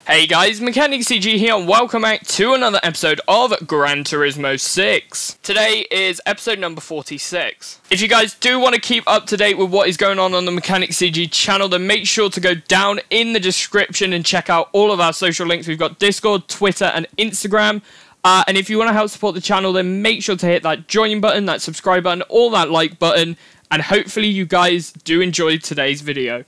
Hey guys, Mechanic CG here, and welcome back to another episode of Gran Turismo 6. Today is episode number 46. If you guys do want to keep up to date with what is going on the Mechanic CG channel, then make sure to go down in the description and check out all of our social links. We've got Discord, Twitter, and Instagram. And if you want to help support the channel, then make sure to hit that join button, that subscribe button, all that like button, and hopefully you guys do enjoy today's video.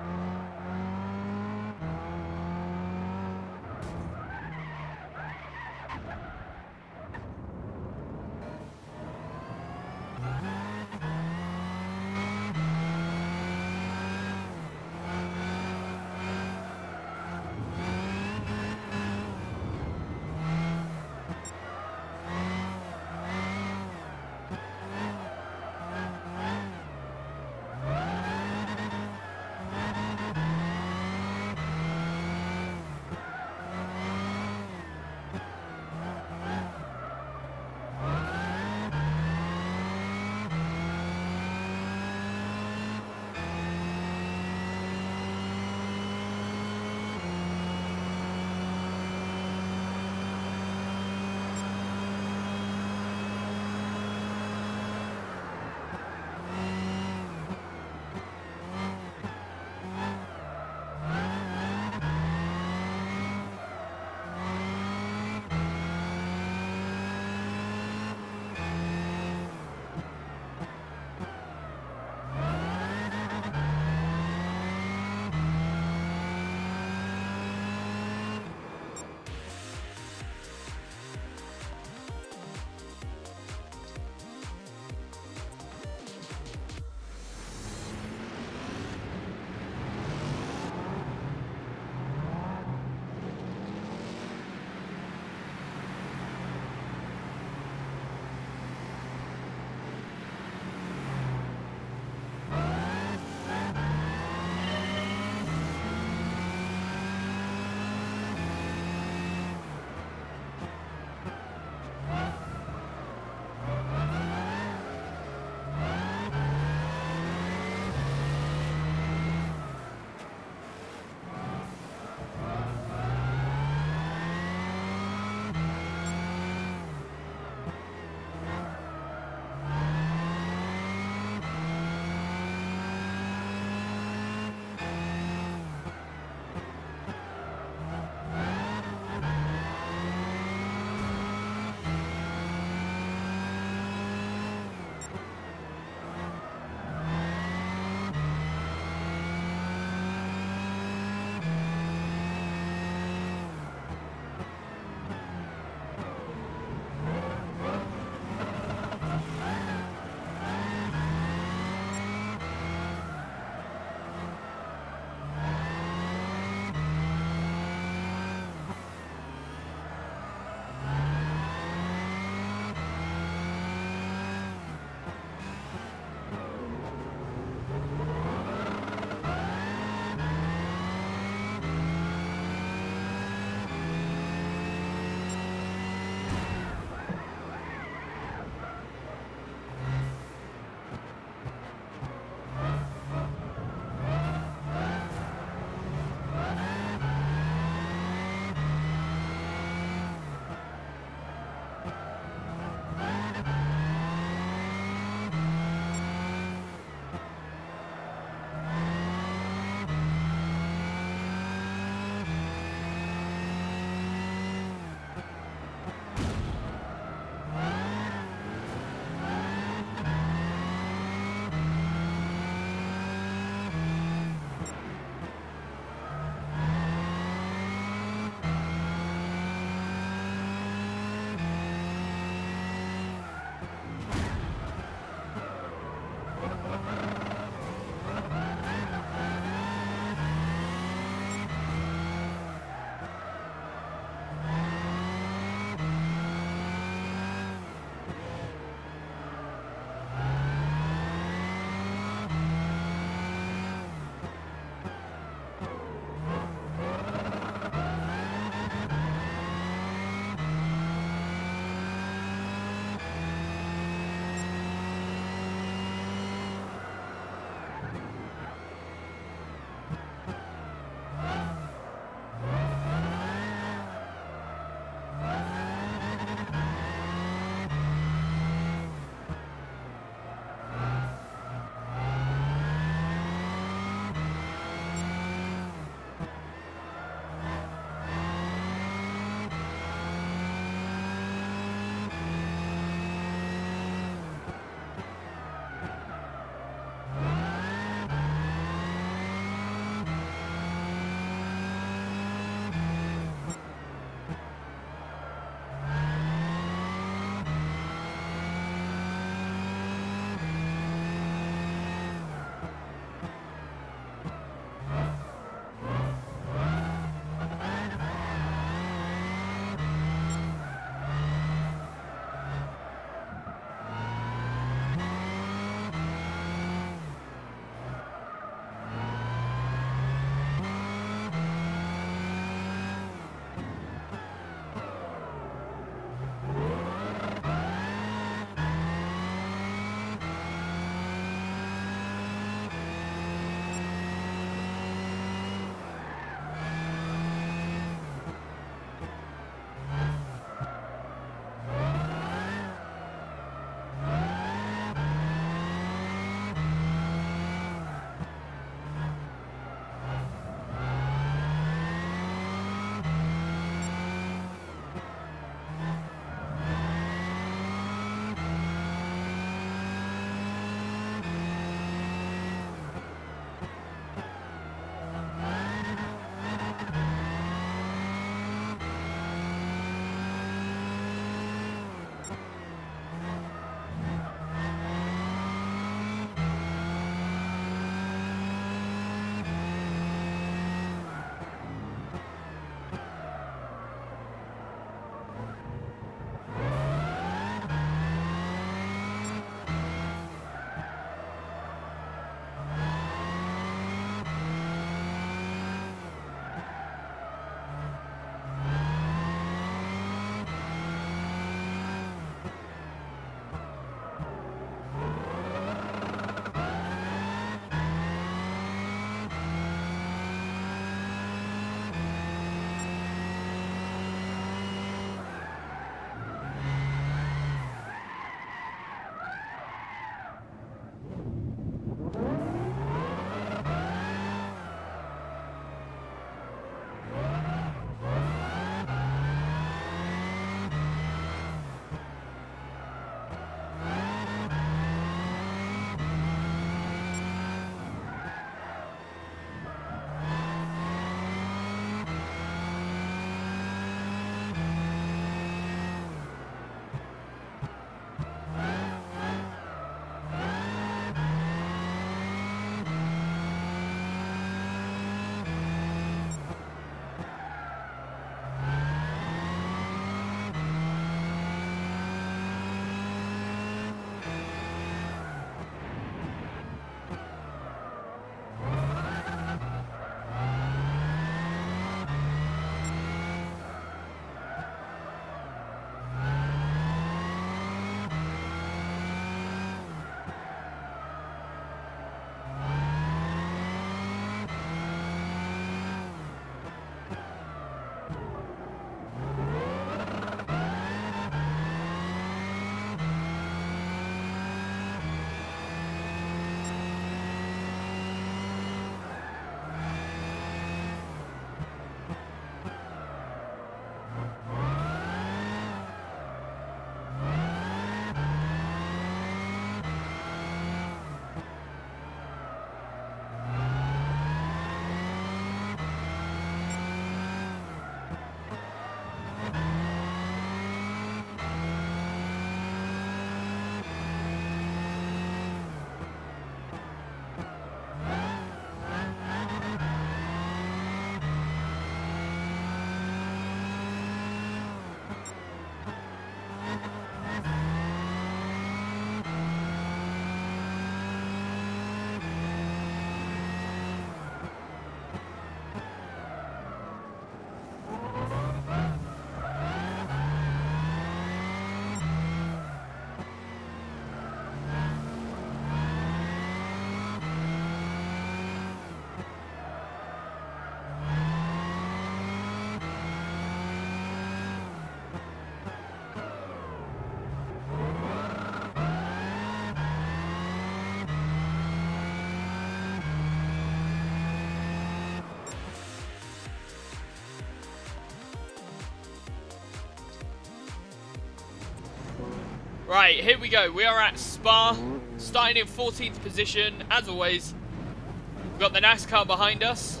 Right, here we go. We are at Spa, starting in 14th position, as always. We've got the NASCAR behind us.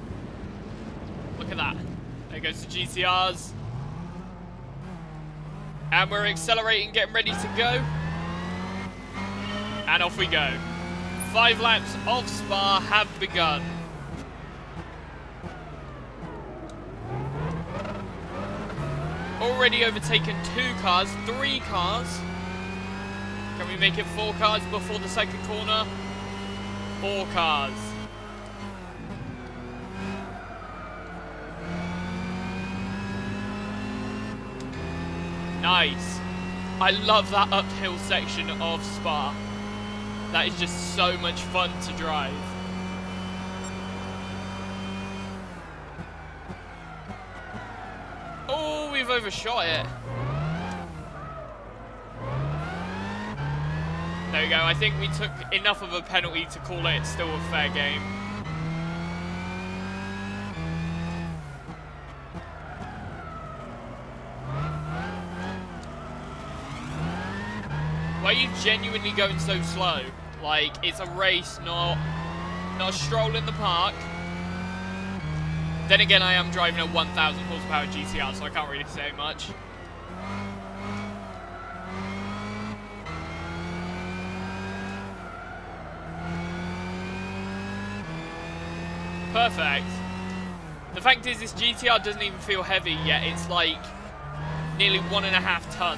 Look at that. There goes the GTRs. And we're accelerating, getting ready to go. And off we go. 5 laps of Spa have begun. Already overtaken 2 cars, 3 cars. Can we make it 4 cars before the second corner? 4 cars. Nice. I love that uphill section of Spa. That is just so much fun to drive. Oh, we've overshot it. There we go. I think we took enough of a penalty to call it still a fair game. Why are you genuinely going so slow? Like, it's a race, not a stroll in the park. Then again, I am driving a 1,000 horsepower GTR, so I can't really say much. Perfect. The fact is, this GTR doesn't even feel heavy yet. It's like nearly 1.5 tons.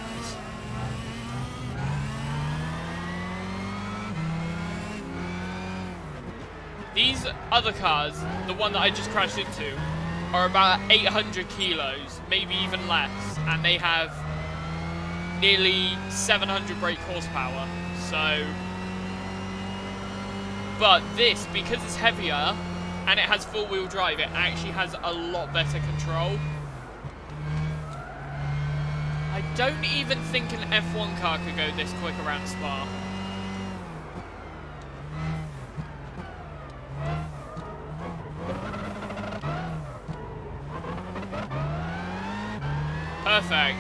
These other cars, the one that I just crashed into, are about 800 kilos, maybe even less, and they have nearly 700 brake horsepower. So, but this, because it's heavier and it has four-wheel drive, it actually has a lot better control. I don't even think an F1 car could go this quick around Spa. Perfect.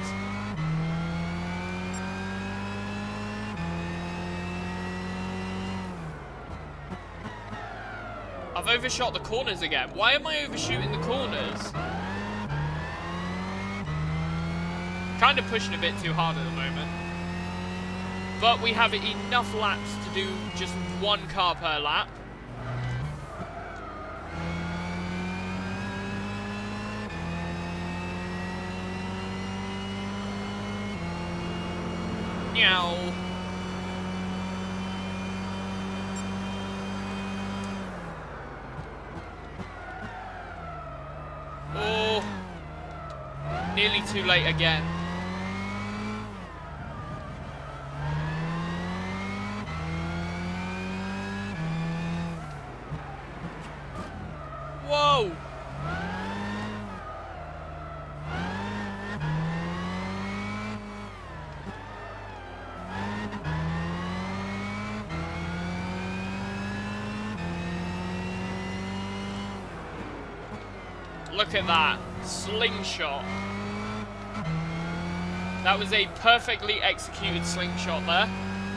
I've overshot the corners again. Why am I overshooting the corners? Kind of pushing a bit too hard at the moment. But we have enough laps to do just one car per lap. Meow. Oh, nearly too late again. Whoa! Look at that. Slingshot. That was a perfectly executed slingshot there.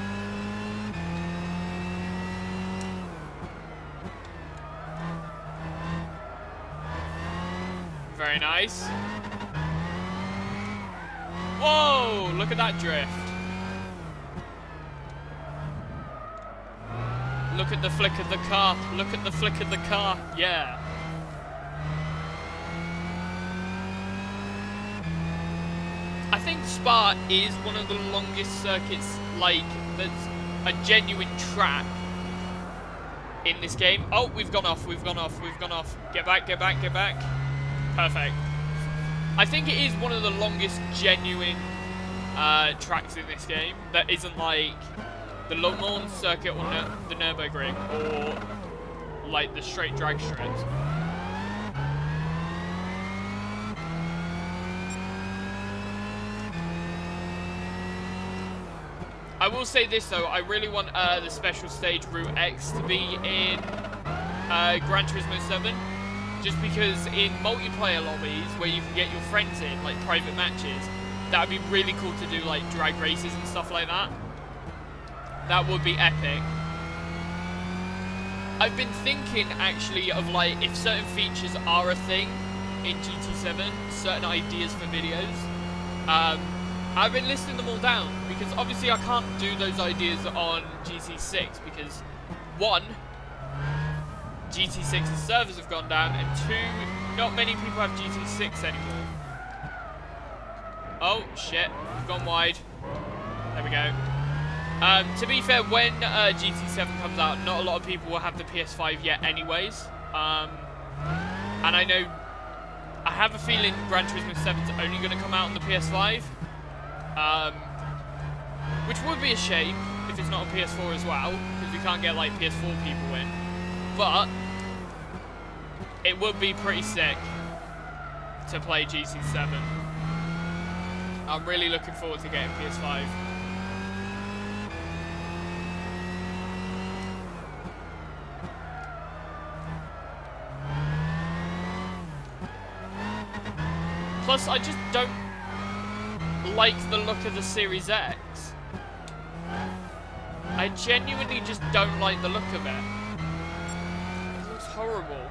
Very nice. Whoa! Look at that drift. Look at the flick of the car. Look at the flick of the car. Yeah. I think Spa is one of the longest circuits, like, that's a genuine track in this game. Oh, we've gone off, we've gone off, we've gone off. Get back, get back, get back. Perfect. I think it is one of the longest genuine tracks in this game that isn't like the Le Mans circuit or the Nürburgring or like the straight drag strips. I will say this though, I really want the special stage Route X to be in Gran Turismo 7, just because in multiplayer lobbies where you can get your friends in, like private matches, that would be really cool to do like drag races and stuff like that. That would be epic. I've been thinking actually of like, if certain features are a thing in GT7, certain ideas for videos, I've been listing them all down, because obviously I can't do those ideas on GT6 because, one, GT6's servers have gone down, and two, not many people have GT6 anymore. Oh, shit, we've gone wide. There we go. To be fair, when GT7 comes out, not a lot of people will have the PS5 yet anyways. And I know, I have a feeling Gran Turismo 7 is only going to come out on the PS5. Which would be a shame if it's not on PS4 as well, because we can't get like PS4 people in. But it would be pretty sick to play GT7. I'm really looking forward to getting PS5. Plus, I just don't like the look of the Series X. I genuinely just don't like the look of it. It looks horrible.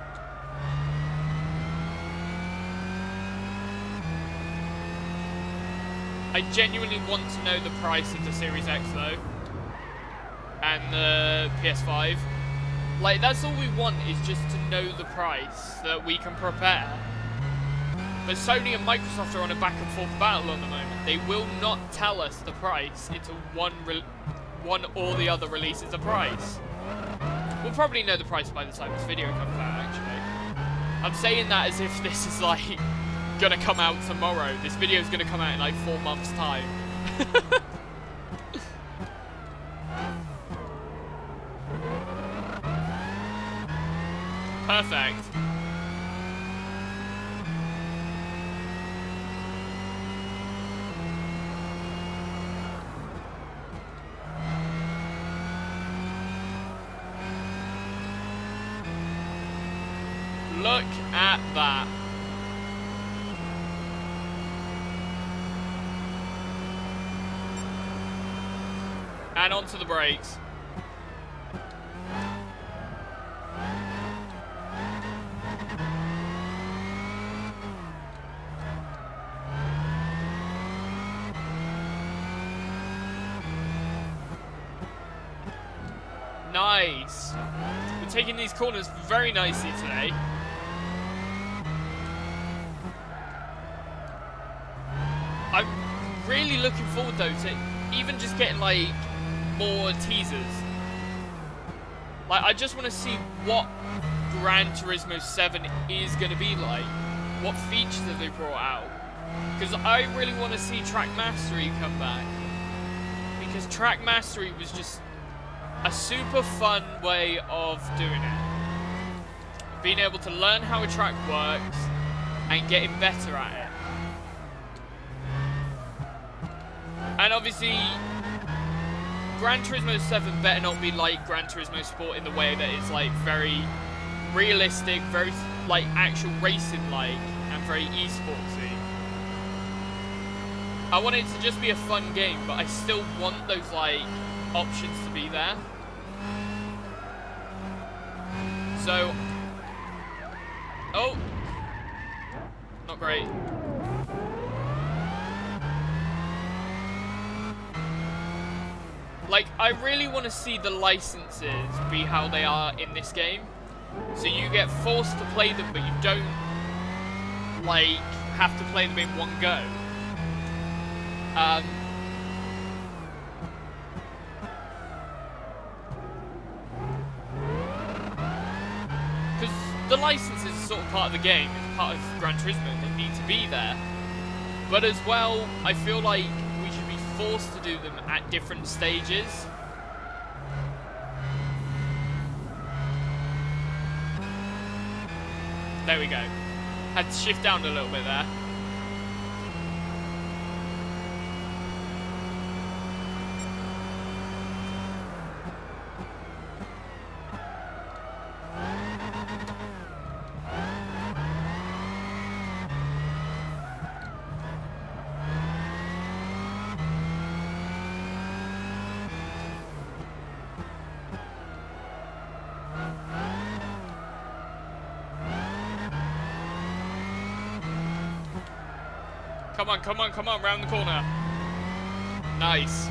I genuinely want to know the price of the Series X though. And the PS5. Like, that's all we want, is just to know the price so that we can prepare. But Sony and Microsoft are on a back and forth battle at the moment. They will not tell us the price until one or the other releases the price. We'll probably know the price by the time this video comes out, actually. I'm saying that as if this is, like, gonna come out tomorrow. This video is gonna come out in, like, 4 months' time. Perfect. Look at that. And onto the brakes. Nice. We're taking these corners very nicely today. I'm really looking forward though to even just getting like more teasers. Like, I just want to see what Gran Turismo 7 is going to be like. What features have they brought out? Because I really want to see Track Mastery come back. Because Track Mastery was just a super fun way of doing it. Being able to learn how a track works and getting better at it. And obviously, Gran Turismo 7 better not be like Gran Turismo Sport in the way that it's like very realistic, very like actual racing like, and very esportsy. I want it to just be a fun game, but I still want those like options to be there. So, oh, not great. Like, I really want to see the licenses be how they are in this game. So you get forced to play them, but you don't, like, have to play them in one go. Because the licenses are sort of part of the game. It's part of Gran Turismo. They need to be there. But as well, I feel like we should be forced to do them at different stages. There we go. Had to shift down a little bit there. Come on, come on, come on, round the corner. Nice.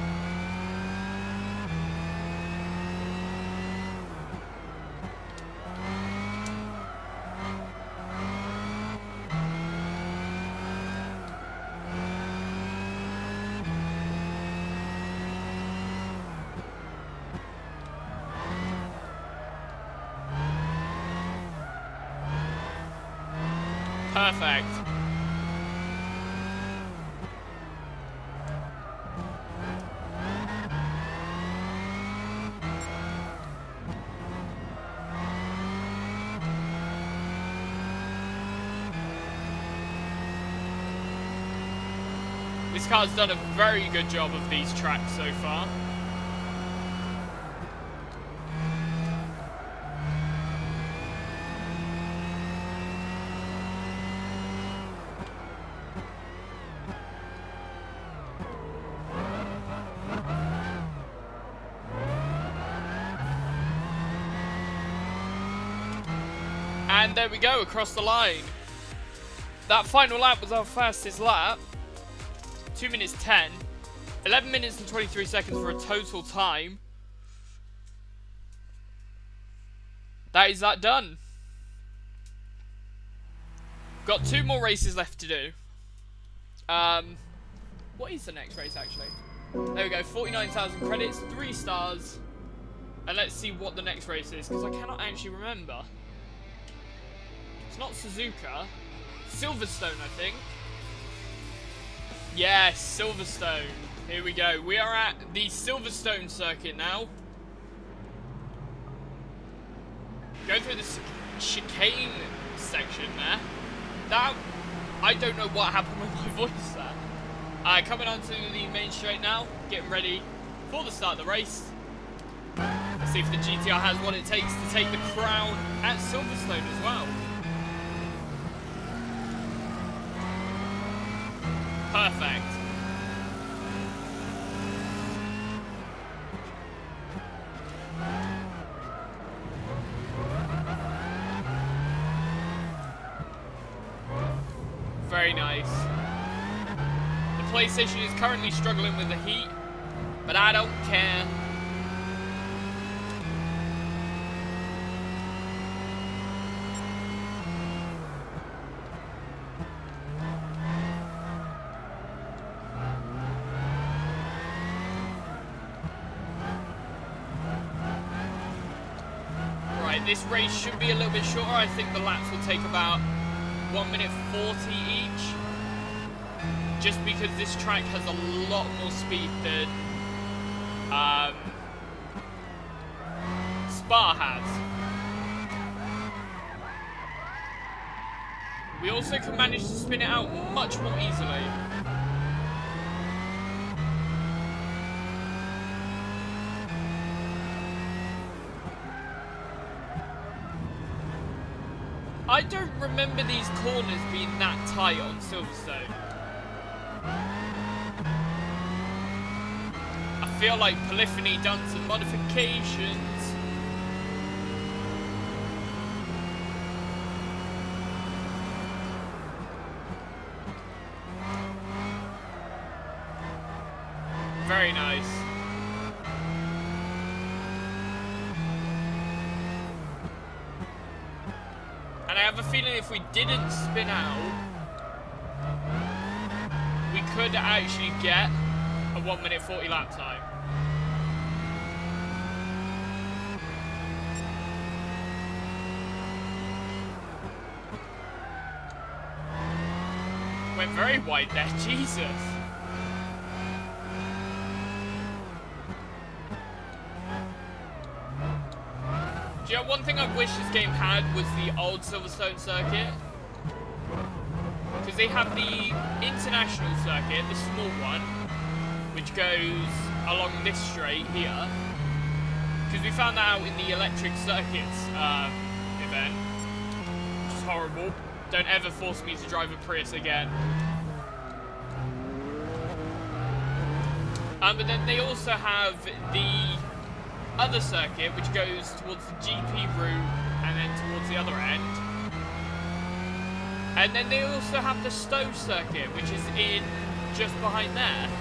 Perfect. This car's done a very good job of these tracks so far. And there we go, across the line. That final lap was our fastest lap. 2 minutes 10. 11 minutes and 23 seconds for a total time. that is that done. Got 2 more races left to do. What is the next race actually? There we go, 49,000 credits, 3 stars. And let's see what the next race is, because I cannot actually remember. It's not Suzuka. Silverstone, I think. Yes, Silverstone. Here we go. We are at the Silverstone circuit now. Go through the chicane section there. That, I don't know what happened with my voice there. Coming onto the main straight now. Getting ready for the start of the race. Let's see if the GTR has what it takes to take the crown at Silverstone as well. Perfect. Very nice. The PlayStation is currently struggling with the heat, but I don't care. This race should be a little bit shorter. I think the laps will take about 1 minute 40 each. Just because this track has a lot more speed than Spa has. We also can manage to spin it out much more easily. I don't remember these corners being that tight on Silverstone. I feel like Polyphony done some modifications. Very nice. And I have a feeling if we didn't spin out, we could actually get a 1 minute 40 lap time. Went very wide there, Jesus. Do you know, one thing I wish this game had was the old Silverstone circuit. Because they have the international circuit, the small one, which goes along this straight here. Because we found that out in the electric circuits event. Which is horrible. Don't ever force me to drive a Prius again. But then they also have the other circuit, which goes towards the GP route and then towards the other end. And then they also have the Stowe circuit, which is in just behind there.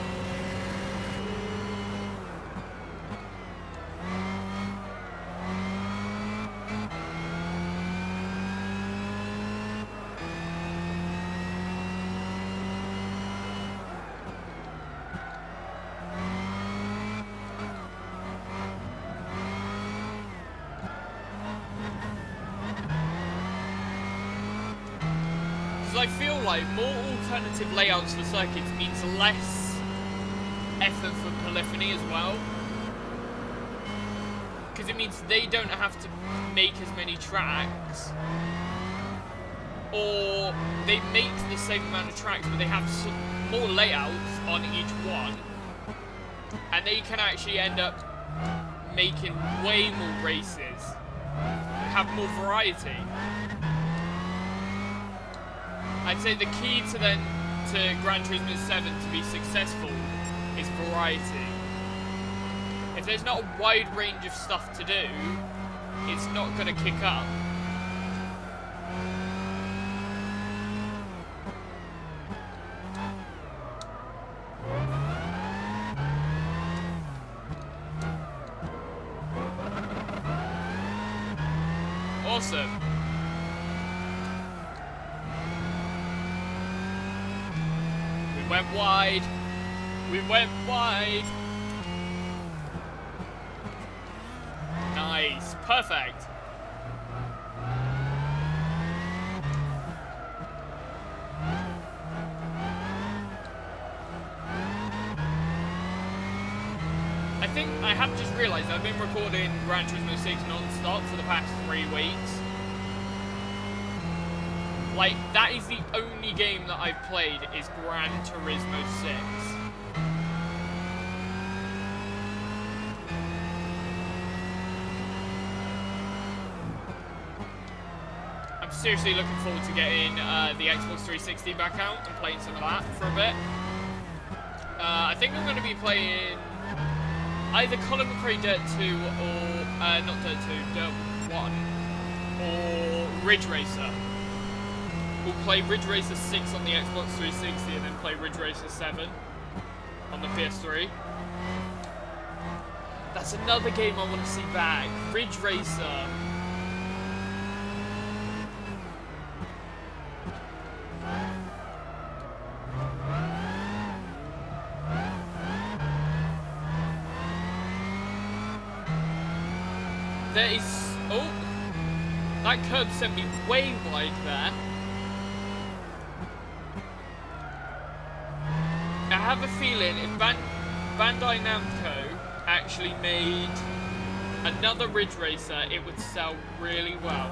I feel like more alternative layouts for circuits means less effort for Polyphony as well. Because it means they don't have to make as many tracks. Or they make the same amount of tracks, but they have some more layouts on each one. And they can actually end up making way more races. Have more variety. I'd say the key to Gran Turismo 7 to be successful is variety. If there's not a wide range of stuff to do, it's not going to kick up. awesome. We went wide. We went wide. Nice. Perfect. I think I have just realised I've been recording Gran Turismo 6 non-stop for the past 3 weeks. Like, that is the only game that I've played is Gran Turismo 6. I'm seriously looking forward to getting the Xbox 360 back out and playing some of that for a bit. I think I'm going to be playing either Colin McRae Dirt 2 or, not Dirt 2, Dirt 1, or Ridge Racer. We'll play Ridge Racer 6 on the Xbox 360 and then play Ridge Racer 7 on the PS3. That's another game I want to see back. Ridge Racer. There is... Oh! That curb sent me way wide there. I have a feeling if Bandai Namco actually made another Ridge Racer, it would sell really well.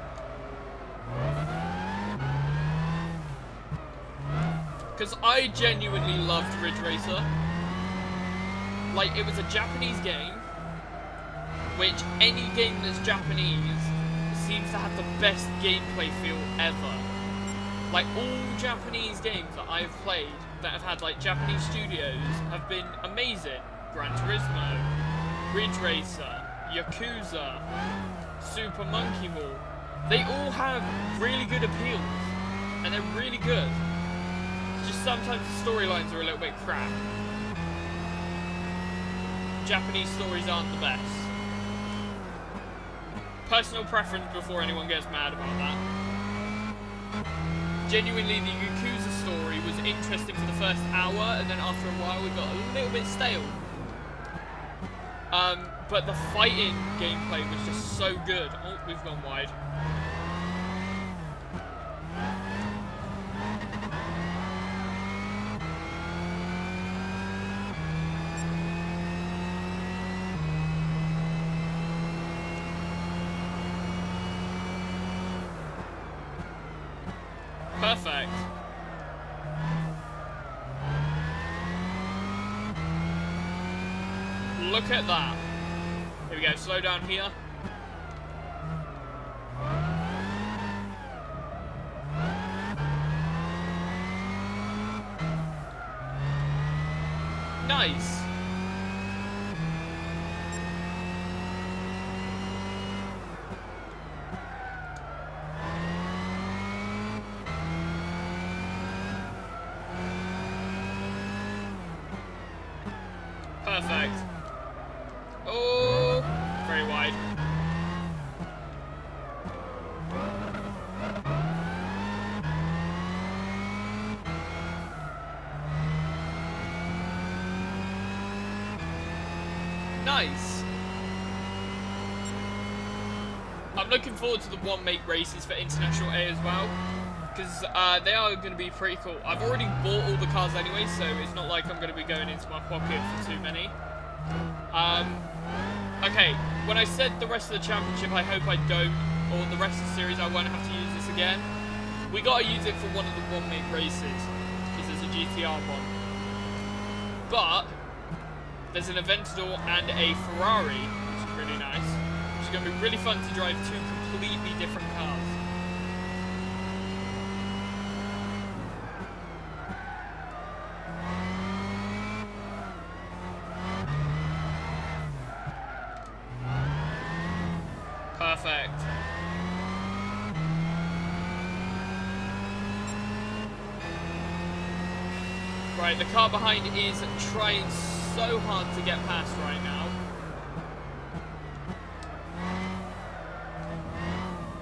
Because I genuinely loved Ridge Racer. Like, it was a Japanese game, which any game that's Japanese seems to have the best gameplay feel ever. Like, all Japanese games that I've played that have had, like, Japanese studios have been amazing. Gran Turismo, Ridge Racer, Yakuza, Super Monkey Ball. They all have really good appeals, and they're really good. It's just sometimes the storylines are a little bit crap. Japanese stories aren't the best. Personal preference before anyone gets mad about that. Genuinely, the Yakuza story was interesting for the first hour, and then after a while it got a little bit stale. But the fighting gameplay was just so good. Oh, we've gone wide. Perfect. Look at that. Here we go, slow down here. Nice. Perfect. Oh, very wide. Nice. I'm looking forward to the one-make races for International A as well, because they are going to be pretty cool. I've already bought all the cars anyway, so it's not like I'm going to be going into my pocket for too many. Okay, when I said the rest of the championship, I hope I don't, or the rest of the series, I won't have to use this again. We got to use it for one of the one-make races, because there's a GTR one. But there's an Aventador and a Ferrari, which is really nice. Which is going to be really fun to drive two completely different cars. Perfect. Right, the car behind is trying so hard to get past right now.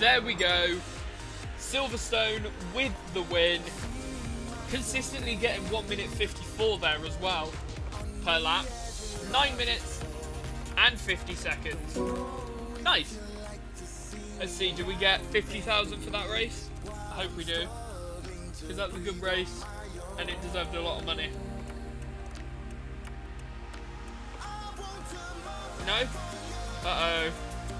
There we go. Silverstone with the win. Consistently getting 1 minute 54 there as well per lap. 9 minutes and 50 seconds. Nice. Let's see, do we get 50,000 for that race? I hope we do, because that's a good race and it deserved a lot of money. No? Uh-oh.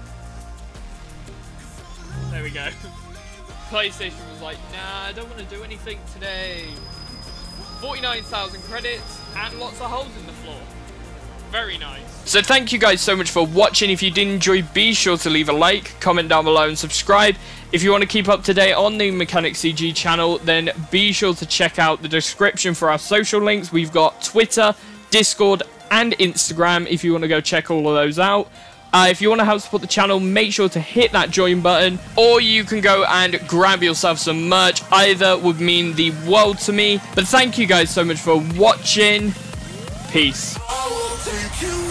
There we go. PlayStation was like, nah, I don't want to do anything today. 49,000 credits and lots of holes in the floor. Very nice. So thank you guys so much for watching. If you did enjoy, be sure to leave a like, comment down below and subscribe. If you want to keep up to date on the Mechanics CG channel, then be sure to check out the description for our social links. We've got Twitter, Discord and Instagram if you want to go check all of those out. If you want to help support the channel, make sure to hit that join button, or you can go and grab yourself some merch. Either would mean the world to me. But thank you guys so much for watching. Peace.